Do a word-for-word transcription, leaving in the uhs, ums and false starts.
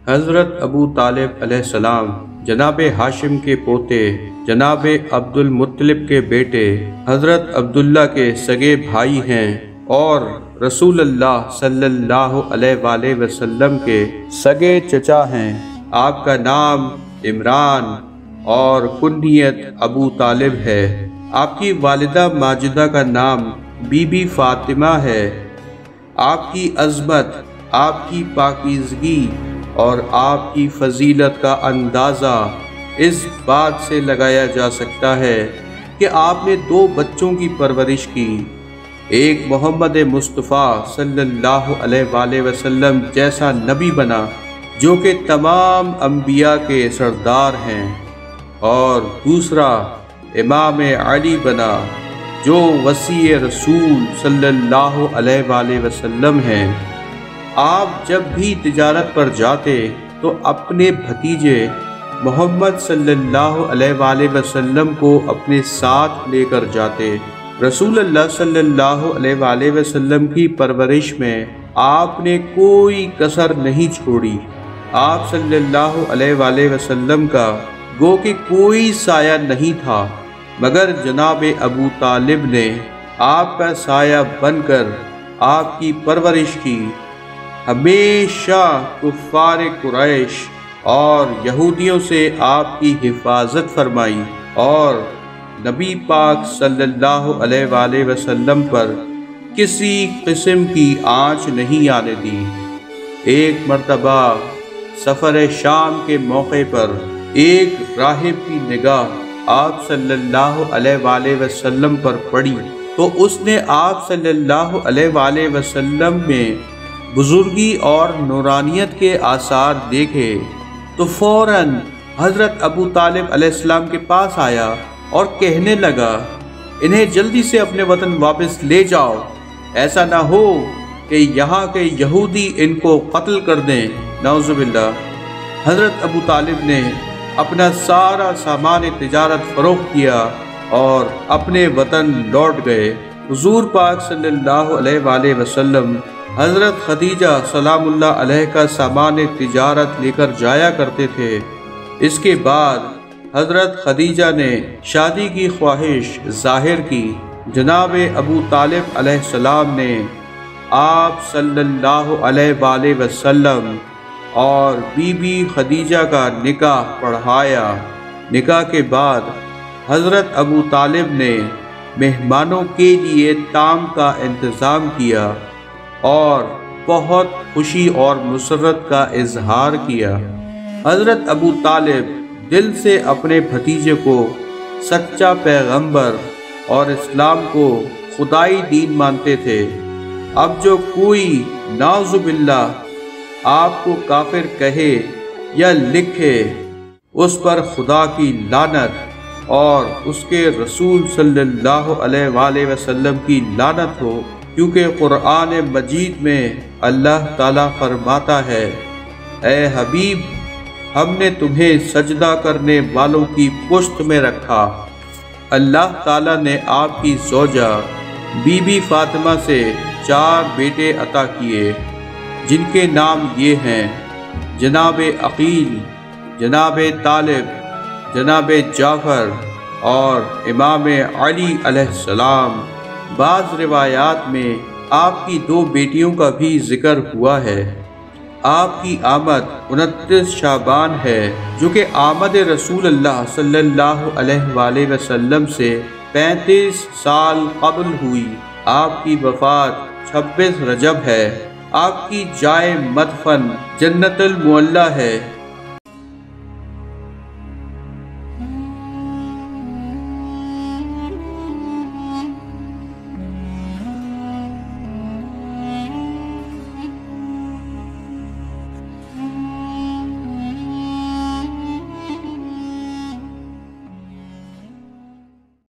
حضرت ابو طالب علیہ السلام جناب ہاشم کے پوتے جناب عبد المطلب کے بیٹے حضرت عبداللہ کے سگے بھائی ہیں اور رسول اللہ صلی اللہ علیہ وآلہ وسلم کے سگے چچا ہیں۔ آپ کا نام عمران اور کنیت ابو طالب ہے۔ آپ کی والدہ ماجدہ کا نام بی بی فاطمہ ہے۔ آپ کی عظمت، آپ کی پاکیزگی اور آپ کی فضیلت کا اندازہ اس بات سے لگایا جا سکتا ہے کہ آپ نے دو بچوں کی پرورش کی، ایک محمد مصطفیٰ صلی اللہ علیہ وآلہ وسلم جیسا نبی بنا جو کہ تمام انبیاء کے سردار ہیں، اور دوسرا امام علی بنا جو وصی رسول صلی اللہ علیہ وآلہ وسلم ہیں۔ آپ جب بھی تجارت پر جاتے تو اپنے بھتیجے محمد صلی اللہ علیہ وآلہ وسلم کو اپنے ساتھ لے کر جاتے۔ رسول اللہ صلی اللہ علیہ وآلہ وسلم کی پرورش میں آپ نے کوئی کسر نہیں چھوڑی۔ آپ صلی اللہ علیہ وآلہ وسلم کا گو کہ کوئی سایہ نہیں تھا مگر جناب ابو طالب نے آپ کا سایہ بن کر آپ کی پرورش کی۔ ہمیشہ کفار قریش اور یہودیوں سے آپ کی حفاظت فرمائی اور نبی پاک صلی اللہ علیہ وآلہ وسلم پر کسی قسم کی آنچ نہیں آنے دی۔ ایک مرتبہ سفر شام کے موقع پر ایک راہب کی نگاہ آپ صلی اللہ علیہ وآلہ وسلم پر پڑی تو اس نے آپ صلی اللہ علیہ وآلہ وسلم میں بزرگی اور نورانیت کے آثار دیکھے تو فوراً حضرت ابو طالب علیہ السلام کے پاس آیا اور کہنے لگا، انہیں جلدی سے اپنے وطن واپس لے جاؤ، ایسا نہ ہو کہ یہاں کے یہودی ان کو قتل کر دیں، نعوذ باللہ۔ حضرت ابو طالب نے اپنا سارا سامان تجارت فروخت کیا اور اپنے وطن لوٹ گئے۔ حضور پاک صلی اللہ علیہ وآلہ وسلم حضرت خدیجہ سلام اللہ علیہ کا سامان تجارت لے کر جایا کرتے تھے۔ اس کے بعد حضرت خدیجہ نے شادی کی خواہش ظاہر کی۔ جناب ابو طالب علیہ السلام نے آپ صلی اللہ علیہ وآلہ وسلم اور بی بی خدیجہ کا نکاح پڑھایا۔ نکاح کے بعد حضرت ابو طالب نے مہمانوں کے لیے طعام کا انتظام کیا اور بہت خوشی اور مسرت کا اظہار کیا۔ حضرت ابو طالب دل سے اپنے بھتیجے کو سچا پیغمبر اور اسلام کو خدائی دین مانتے تھے۔ اب جو کوئی نعوذ باللہ آپ کو کافر کہے یا لکھے اس پر خدا کی لعنت اور اس کے رسول صلی اللہ علیہ وآلہ وسلم کی لعنت ہو، کیونکہ قرآن مجید میں اللہ تعالیٰ فرماتا ہے، اے حبیب ہم نے تمہیں سجدہ کرنے والوں کی پشت میں رکھا۔ اللہ تعالیٰ نے آپ کی زوجہ بی بی فاطمہ سے چار بیٹے عطا کیے جن کے نام یہ ہیں جناب عقیل، جناب طالب، جناب جعفر اور امام علی علیہ السلام۔ بعض روایات میں آپ کی دو بیٹیوں کا بھی ذکر ہوا ہے۔ آپ کی آمد انتیس شعبان ہے جو کہ آمد رسول اللہ صلی اللہ علیہ وآلہ وسلم سے پینتیس سال قبل ہوئی۔ آپ کی وفات چھبیس رجب ہے۔ آپ کی جائے مدفن جنت المعلی ہے۔